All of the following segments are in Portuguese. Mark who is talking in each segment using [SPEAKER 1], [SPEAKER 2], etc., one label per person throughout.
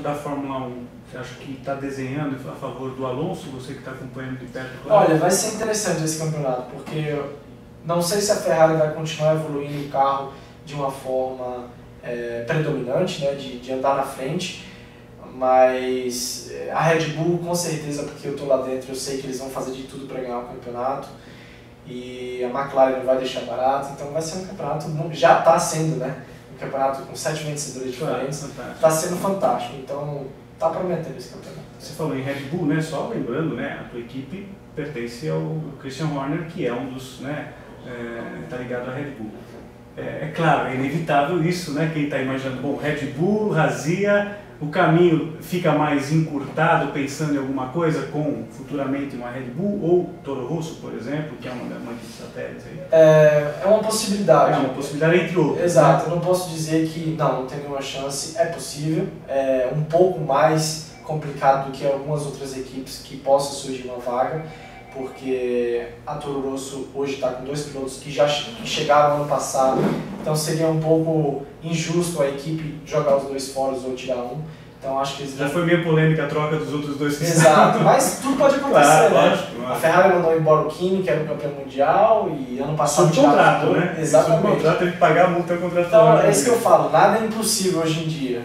[SPEAKER 1] da Fórmula 1, você acha que está desenhando a favor do Alonso, você que está acompanhando de perto?
[SPEAKER 2] Olha, vai ser interessante esse campeonato, porque não sei se a Ferrari vai continuar evoluindo o carro de uma forma predominante, né, de andar na frente, mas a Red Bull, com certeza, porque eu estou lá dentro, eu sei que eles vão fazer de tudo para ganhar o campeonato, e a McLaren não vai deixar barato, então vai ser um campeonato, já está sendo, né, um campeonato com 7 vencedores diferentes, está sendo fantástico, então está prometendo esse campeonato.
[SPEAKER 1] Você falou em Red Bull, né, só lembrando, né, a tua equipe pertence ao Christian Horner, que é um dos, né, tá ligado à Red Bull. É claro, é inevitável isso, né, quem está imaginando, bom, Red Bull, Razia, o caminho fica mais encurtado pensando em alguma coisa com futuramente uma Red Bull ou Toro Rosso, por exemplo, que é uma equipe satélite aí?
[SPEAKER 2] É uma possibilidade.
[SPEAKER 1] É uma possibilidade entre outras.
[SPEAKER 2] Exato,
[SPEAKER 1] né?
[SPEAKER 2] Eu não posso dizer que não tem nenhuma chance, é possível, é um pouco mais complicado do que algumas outras equipes que possa surgir uma vaga, porque a Toro Rosso hoje está com 2 pilotos que já chegaram ano passado, então seria um pouco injusto a equipe jogar os 2 fora ou tirar um. Então acho que eles
[SPEAKER 1] já foi meio polêmica a troca dos outros 2 que
[SPEAKER 2] Exato, mas tudo pode acontecer,
[SPEAKER 1] claro,
[SPEAKER 2] né?
[SPEAKER 1] lógico.
[SPEAKER 2] A Ferrari mandou embora o Kimi, que era o campeão mundial, e ano passado
[SPEAKER 1] sob contrato, né?
[SPEAKER 2] Exatamente.
[SPEAKER 1] Sob contrato, teve que pagar a multa contratual.
[SPEAKER 2] Então é isso que eu falo, nada é impossível hoje em dia.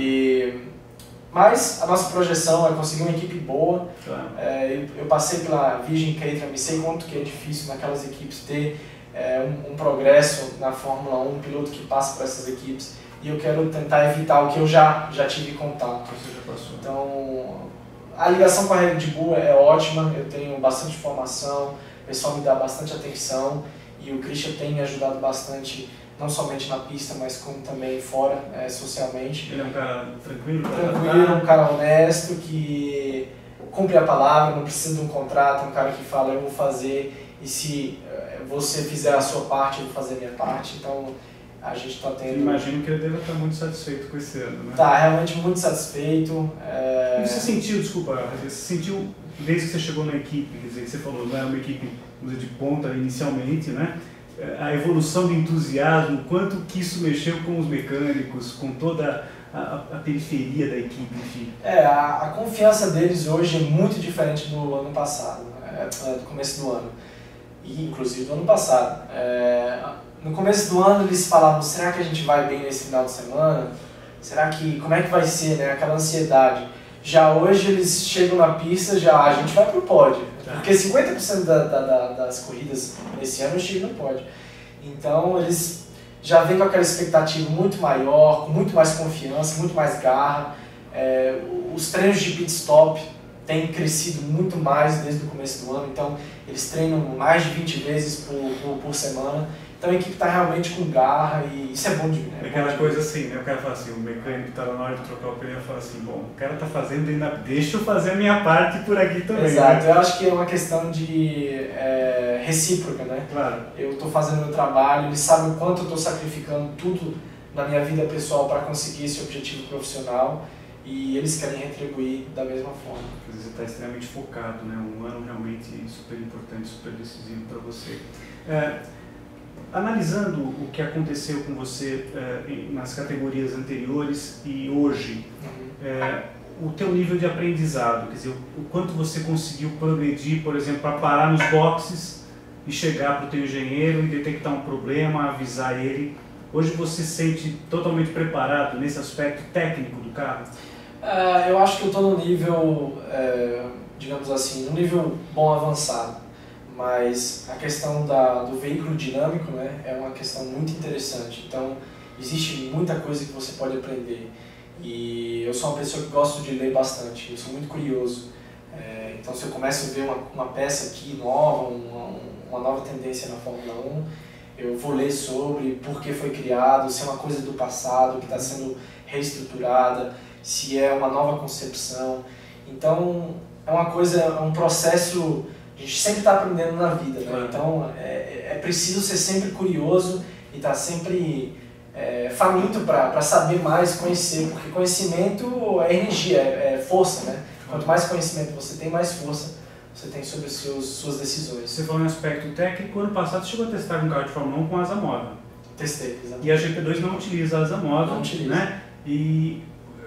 [SPEAKER 2] Mas a nossa projeção é conseguir uma equipe boa.
[SPEAKER 1] Claro.
[SPEAKER 2] Eu passei pela Virgin Caterham, sei quanto que é difícil naquelas equipes ter um progresso na Fórmula 1, um piloto que passa por essas equipes. E eu quero tentar evitar o que eu já tive contato.
[SPEAKER 1] Você já passou.
[SPEAKER 2] Então, a ligação com a Red Bull é ótima, eu tenho bastante informação, o pessoal me dá bastante atenção e o Christian tem me ajudado bastante, não somente na pista, mas como também fora, socialmente.
[SPEAKER 1] Ele é um cara tranquilo?
[SPEAKER 2] Tranquilo, um cara honesto, que cumpre a palavra, não precisa de um contrato, um cara que fala eu vou fazer e se você fizer a sua parte, eu vou fazer a minha parte. Então, a gente está tendo...
[SPEAKER 1] Imagino que ele deve estar muito satisfeito com esse ano, né?
[SPEAKER 2] Tá, realmente muito satisfeito.
[SPEAKER 1] E você sentiu, desculpa, você sentiu, desde que você chegou na equipe, quer dizer, que você falou, não era uma equipe de ponta inicialmente, né? A evolução de entusiasmo, quanto que isso mexeu com os mecânicos, com toda a periferia da equipe, enfim?
[SPEAKER 2] A confiança deles hoje é muito diferente do ano passado, do começo do ano, e inclusive do ano passado. No começo do ano eles falavam, será que a gente vai bem nesse final de semana? Será que, como é que vai ser, né? Aquela ansiedade. Já hoje eles chegam na pista, a gente vai pro pódio. Porque 50% das corridas nesse ano chegam no pódio. Então eles já vêm com aquela expectativa muito maior, com muito mais confiança, muito mais garra. Os treinos de pit stop têm crescido muito mais desde o começo do ano, então eles treinam mais de 20 vezes por semana. Então a equipe está realmente com garra e isso é bom de ver.
[SPEAKER 1] É aquela coisa assim, né? O cara fala assim, o mecânico está na hora de trocar o pneu e fala assim, bom, o cara está fazendo, ainda deixa eu fazer a minha parte por aqui também.
[SPEAKER 2] Exato,
[SPEAKER 1] né?
[SPEAKER 2] Eu acho que é uma questão de recíproca, né?
[SPEAKER 1] Claro.
[SPEAKER 2] Eu estou fazendo o meu trabalho, eles sabem o quanto eu estou sacrificando tudo na minha vida pessoal para conseguir esse objetivo profissional e eles querem retribuir da mesma forma.
[SPEAKER 1] Quer dizer, você está extremamente focado, né? Um ano realmente super importante, super decisivo para você. Analisando o que aconteceu com você nas categorias anteriores e hoje, o teu nível de aprendizado, quer dizer, o quanto você conseguiu progredir, por exemplo, para parar nos boxes e chegar para o teu engenheiro e detectar um problema, avisar ele. Hoje você se sente totalmente preparado nesse aspecto técnico do carro?
[SPEAKER 2] Eu acho que eu estou no nível, digamos assim, no nível bom avançado. Mas a questão do veículo dinâmico, né, é uma questão muito interessante. Então, existe muita coisa que você pode aprender. E eu sou uma pessoa que gosto de ler bastante, eu sou muito curioso. Então, se eu começo a ver uma peça aqui nova, uma nova tendência na Fórmula 1, eu vou ler sobre por que foi criado, se é uma coisa do passado que está sendo reestruturada, se é uma nova concepção. Então, é um processo... A gente sempre está aprendendo na vida, né? Então é preciso ser sempre curioso e estar sempre faminto para saber mais, conhecer, porque conhecimento é energia, é força, né? Quanto mais conhecimento você tem, mais força você tem sobre as suas decisões.
[SPEAKER 1] Você falou em aspecto técnico, ano passado você chegou a testar um carro de Fórmula 1 com asa móvel.
[SPEAKER 2] Testei, exatamente.
[SPEAKER 1] E a GP2 não utiliza asa móvel,
[SPEAKER 2] não utiliza.
[SPEAKER 1] né? E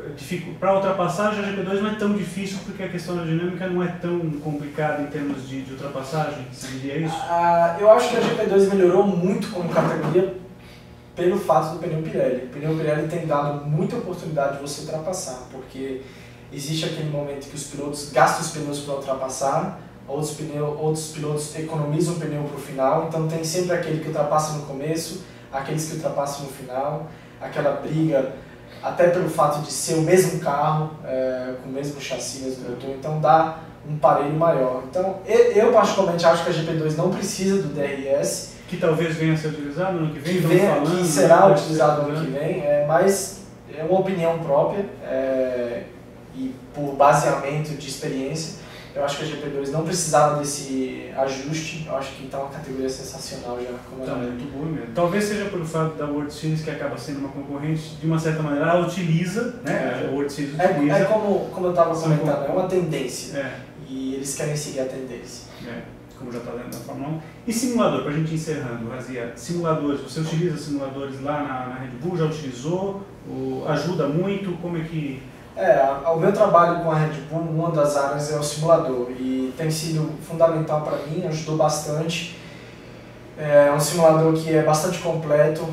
[SPEAKER 1] para ultrapassagem a GP2 não é tão difícil porque a questão da dinâmica não é tão complicada em termos de ultrapassagem, você diria isso?
[SPEAKER 2] Eu acho que a GP2 melhorou muito como categoria pelo fato do pneu Pirelli. O pneu Pirelli tem dado muita oportunidade de você ultrapassar, porque existe aquele momento que os pilotos gastam os pneus para ultrapassar, outros pilotos economizam o pneu para o final, então tem sempre aquele que ultrapassa no começo, aqueles que ultrapassam no final, aquela briga, até pelo fato de ser o mesmo carro, com o mesmo chassi, mesmo motor, então dá um parelho maior. Então eu particularmente acho que a GP2 não precisa do DRS,
[SPEAKER 1] que talvez venha a ser utilizado no ano que vem,
[SPEAKER 2] que será utilizado no ano que vem, mas é uma opinião própria e por baseamento de experiência, eu acho que a GP2 não precisava desse ajuste. Eu acho que está uma categoria sensacional já.
[SPEAKER 1] Está muito boa mesmo. Talvez seja pelo fato da World Series, que acaba sendo uma concorrente, de uma certa maneira, ela utiliza, né? A World Series utiliza.
[SPEAKER 2] É como eu estava comentando, é uma tendência. E eles querem seguir a tendência.
[SPEAKER 1] Como já está dentro da Fórmula 1. E simulador, para a gente ir encerrando, Razia, simuladores, você utiliza simuladores lá na Red Bull, já utilizou? Ajuda muito? Como é que...
[SPEAKER 2] O meu trabalho com a Red Bull, uma das áreas é o simulador e tem sido fundamental para mim, ajudou bastante. É um simulador que é bastante completo,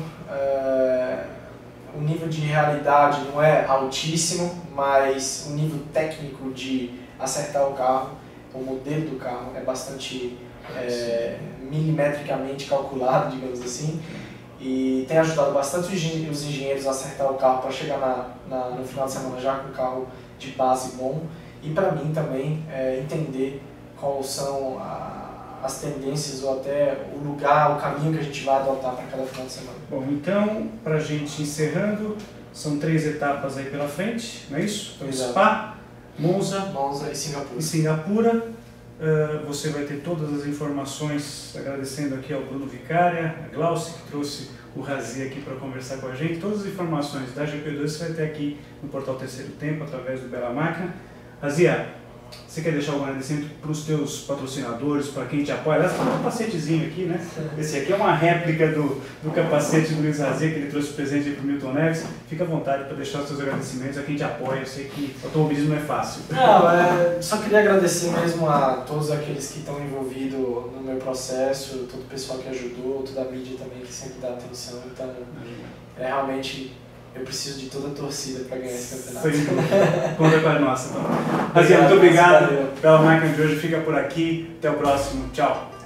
[SPEAKER 2] o nível de realidade não é altíssimo, mas o nível técnico de acertar o carro, o modelo do carro é bastante milimetricamente calculado, digamos assim. E tem ajudado bastante os engenheiros a acertar o carro para chegar no final de semana já com um carro de base bom. E para mim também entender quais são as tendências ou até o lugar, o caminho que a gente vai adotar para cada final de semana.
[SPEAKER 1] Bom, então, para a gente encerrando, são 3 etapas aí pela frente, não é isso? Então, Spa, Monza e Singapura. Você vai ter todas as informações, agradecendo aqui ao Bruno Vicária, a Glauci, que trouxe o Razia aqui para conversar com a gente. Todas as informações da GP2 você vai ter aqui no portal Terceiro Tempo, através do Bela Máquina. Razia, você quer deixar algum agradecimento para os teus patrocinadores, para quem te apoia? Aliás, tem um capacetezinho aqui, né? Esse aqui é uma réplica do capacete do Luiz Razia, que ele trouxe presente para o Milton Neves. Fica à vontade para deixar os seus agradecimentos a quem te apoia. Eu sei que o automobilismo não é fácil.
[SPEAKER 2] Só queria agradecer mesmo a todos aqueles que estão envolvidos no meu processo, todo o pessoal que ajudou, toda a mídia também que sempre dá atenção. Então, realmente... eu preciso de toda a torcida para ganhar esse campeonato.
[SPEAKER 1] Conta com a nossa, então. Razia, muito obrigado pela máquina de hoje. Fica por aqui. Até o próximo. Tchau.